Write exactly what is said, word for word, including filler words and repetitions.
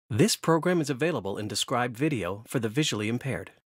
This program is available in described video for the visually impaired.